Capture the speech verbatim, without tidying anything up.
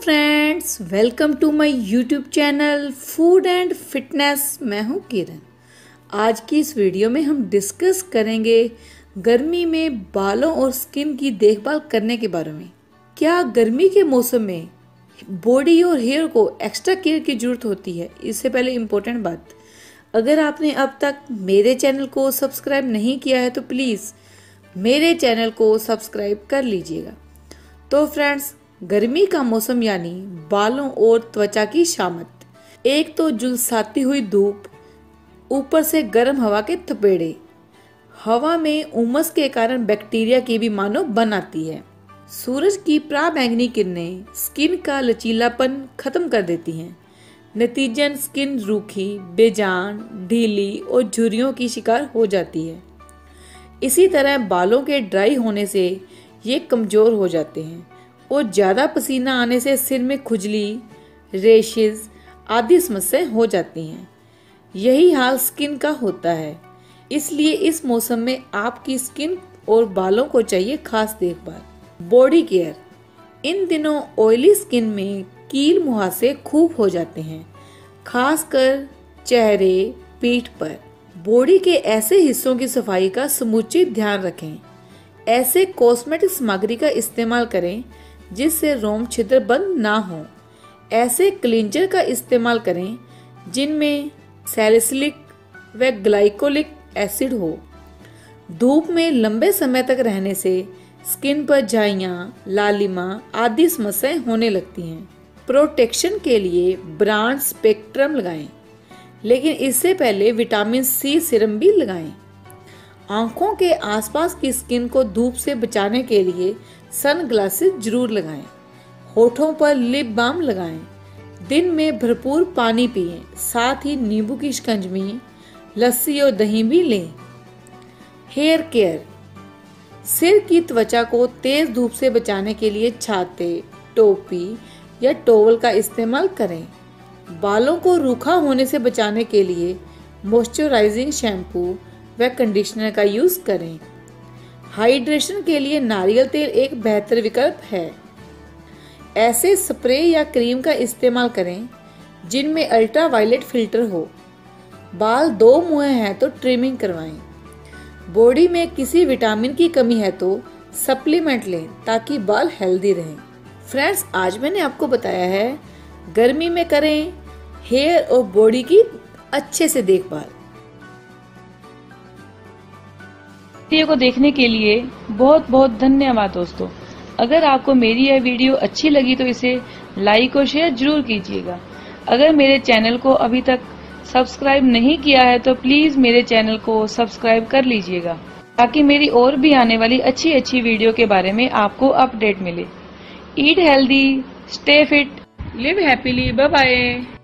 Friends, welcome to my YouTube channel food and fitness. मैं हूं किरण। आज की इस वीडियो में हम डिस्कस करेंगे गर्मी में बालों और स्किन की देखभाल करने के बारे में। क्या गर्मी के मौसम में बॉडी और हेयर को एक्स्ट्रा केयर की जरूरत होती है? इससे पहले इम्पोर्टेंट बात, अगर आपने अब तक मेरे चैनल को सब्सक्राइब नहीं किया है तो प्लीज़ मेरे चैनल को सब्सक्राइब कर लीजिएगा। तो फ्रेंड्स, गर्मी का मौसम यानी बालों और त्वचा की शामत। एक तो झुलसाती हुई धूप, ऊपर से गर्म हवा के थपेड़े। हवा में उमस के कारण बैक्टीरिया की भी मानो बन आती है। सूरज की पराबैंगनी किरणें स्किन का लचीलापन खत्म कर देती हैं। नतीजन स्किन रूखी, बेजान, ढीली और झुर्रियों की शिकार हो जाती है। इसी तरह बालों के ड्राई होने से ये कमज़ोर हो जाते हैं और ज़्यादा पसीना आने से सिर में खुजली, रेशेज आदि समस्याएं हो जाती हैं। यही हाल स्किन का होता है। इसलिए इस मौसम में आपकी स्किन और बालों को चाहिए खास देखभाल। Body care. इन दिनों ऑयली स्किन में कील मुहासे खूब हो जाते हैं, खासकर चेहरे, पीठ पर। बॉडी के ऐसे हिस्सों की सफाई का समुचित ध्यान रखें। ऐसे कॉस्मेटिक सामग्री का इस्तेमाल करें जिससे रोम छिद्र बंद ना हो। ऐसे क्लींजर का इस्तेमाल करें जिनमें सैलिसिलिक व ग्लाइकोलिक एसिड हो। धूप में लंबे समय तक रहने से स्किन पर झाइयाँ, लालिमा आदि समस्याएं होने लगती हैं। प्रोटेक्शन के लिए ब्रांड स्पेक्ट्रम लगाएं, लेकिन इससे पहले विटामिन सी सीरम भी लगाएं। आंखों के आसपास की स्किन को धूप से बचाने के लिए सन ग्लासेस जरूर लगाएं। होठों पर लिप बाम लगाएं। दिन में भरपूर पानी पिएं, साथ ही नींबू की शिकंजवी, लस्सी और दही भी लें। Hair care. सिर की त्वचा को तेज धूप से बचाने के लिए छाते, टोपी या टॉवल का इस्तेमाल करें। बालों को रूखा होने से बचाने के लिए मॉइस्चराइजिंग शैम्पू व कंडीशनर का यूज करें। हाइड्रेशन के लिए नारियल तेल एक बेहतर विकल्प है। ऐसे स्प्रे या क्रीम का इस्तेमाल करें जिनमें अल्ट्रा वायलेट फिल्टर हो। बाल दो मुहे हैं तो ट्रिमिंग करवाएं। बॉडी में किसी विटामिन की कमी है तो सप्लीमेंट लें ताकि बाल हेल्दी रहें। फ्रेंड्स, आज मैंने आपको बताया है गर्मी में करें हेयर और बॉडी की अच्छे से देखभाल। वीडियो को देखने के लिए बहुत बहुत धन्यवाद दोस्तों। अगर आपको मेरी यह वीडियो अच्छी लगी तो इसे लाइक और शेयर जरूर कीजिएगा। अगर मेरे चैनल को अभी तक सब्सक्राइब नहीं किया है तो प्लीज मेरे चैनल को सब्सक्राइब कर लीजिएगा ताकि मेरी और भी आने वाली अच्छी अच्छी वीडियो के बारे में आपको अपडेट मिले। Eat healthy, stay fit, live happily. Bye bye.